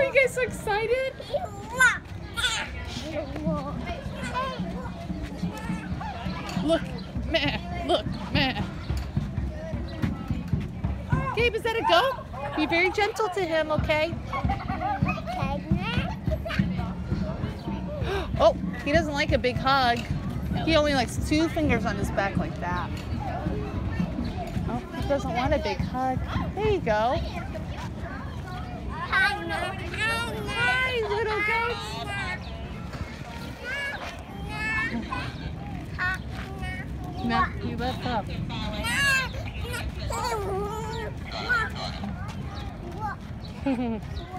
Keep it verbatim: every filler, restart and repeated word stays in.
you guys so excited? Look, meh, look, meh. Gabe, is that a goat? Be very gentle to him, okay? Oh, he doesn't like a big hug. He only likes two fingers on his back like that. Oh, he doesn't want a big hug. There you go. Hi, little goats. No, you left up.